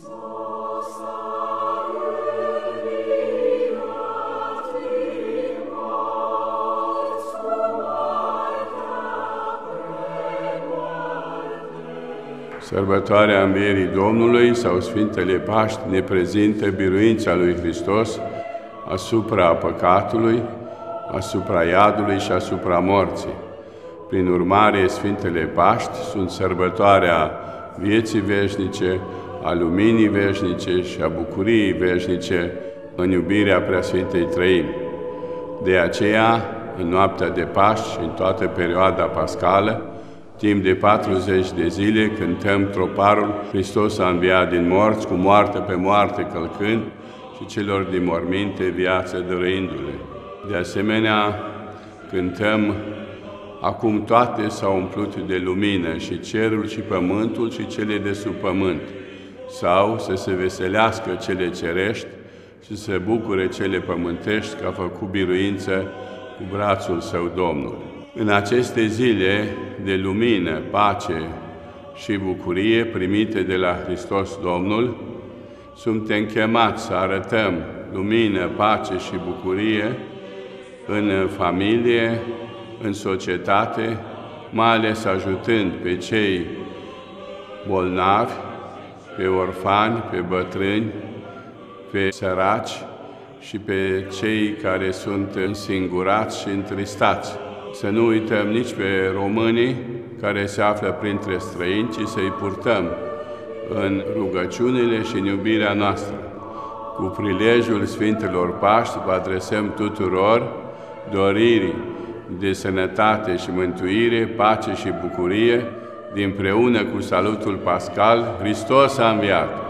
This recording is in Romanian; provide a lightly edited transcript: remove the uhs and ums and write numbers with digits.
Sărbătoarea Învierii Domnului sau Sfintele Paști ne prezintă biruința lui Hristos asupra păcatului, asupra iadului și asupra morții. Prin urmare, Sfintele Paști sunt sărbătoarea vieții veșnice, a luminii veșnice și a bucuriei veșnice în iubirea Preasfintei Trăimi. De aceea, în noaptea de Paști și în toată perioada pascală, timp de 40 de zile cântăm troparul Hristos a înviat din morți, cu moarte pe moarte călcând și celor din morminte viață dăruindu-le. De asemenea, cântăm acum toate s-au umplut de lumină, și cerul și pământul și cele de sub pământ, sau să se veselească cele cerești și să bucure cele pământești, că a făcut biruință cu brațul său Domnul. În aceste zile de lumină, pace și bucurie primite de la Hristos Domnul, suntem chemați să arătăm lumină, pace și bucurie în familie, în societate, mai ales ajutând pe cei bolnavi, pe orfani, pe bătrâni, pe săraci și pe cei care sunt însingurați și întristați. Să nu uităm nici pe românii care se află printre străini, ci să-i purtăm în rugăciunile și în iubirea noastră. Cu prilejul Sfintelor Paști vă adresăm tuturor doririi de sănătate și mântuire, pace și bucurie, dinpreună cu salutul pascal: Hristos a înviat!